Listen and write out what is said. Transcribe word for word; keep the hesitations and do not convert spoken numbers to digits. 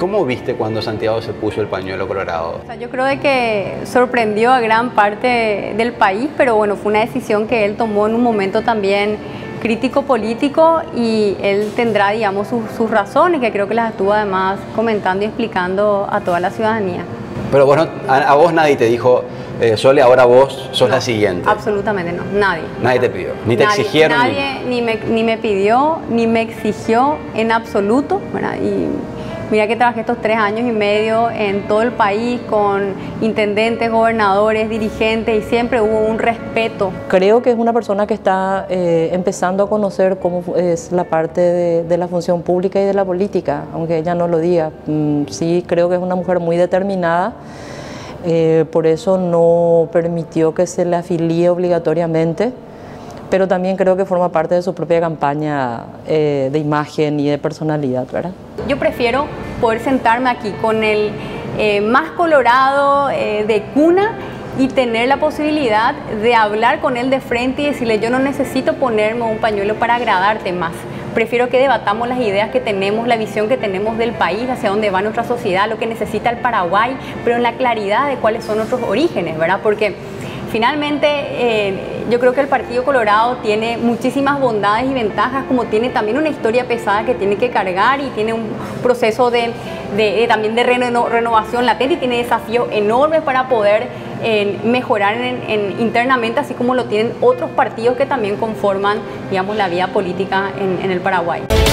¿Cómo viste cuando Santiago se puso el pañuelo colorado? O sea, yo creo de que sorprendió a gran parte del país, pero bueno, fue una decisión que él tomó en un momento también crítico político y él tendrá, digamos, sus, sus razones, que creo que las estuvo además comentando y explicando a toda la ciudadanía. Pero bueno, a, a vos nadie te dijo, eh, Sole, ahora vos sos No, la siguiente. Absolutamente no, nadie. Nadie te pidió, ni te Nadie, exigieron. Nadie ni me, ni me pidió, ni me exigió en absoluto, ¿verdad? Y mira que trabajé estos tres años y medio en todo el país con intendentes, gobernadores, dirigentes y siempre hubo un respeto. Creo que es una persona que está eh, empezando a conocer cómo es la parte de, de la función pública y de la política, aunque ella no lo diga. Mm, sí, creo que es una mujer muy determinada, eh, por eso no permitió que se le afilie obligatoriamente, pero también creo que forma parte de su propia campaña eh, de imagen y de personalidad, ¿verdad? Yo prefiero poder sentarme aquí con el eh, más colorado eh, de cuna y tener la posibilidad de hablar con él de frente y decirle: yo no necesito ponerme un pañuelo para agradarte más. Prefiero que debatamos las ideas que tenemos, la visión que tenemos del país, hacia dónde va nuestra sociedad, lo que necesita el Paraguay, pero en la claridad de cuáles son nuestros orígenes, ¿verdad? Porque finalmente, eh, yo creo que el Partido Colorado tiene muchísimas bondades y ventajas, como tiene también una historia pesada que tiene que cargar y tiene un proceso de, de, de también de reno, renovación latente y tiene desafíos enormes para poder eh, mejorar en, en, internamente, así como lo tienen otros partidos que también conforman, digamos, la vida política en, en el Paraguay.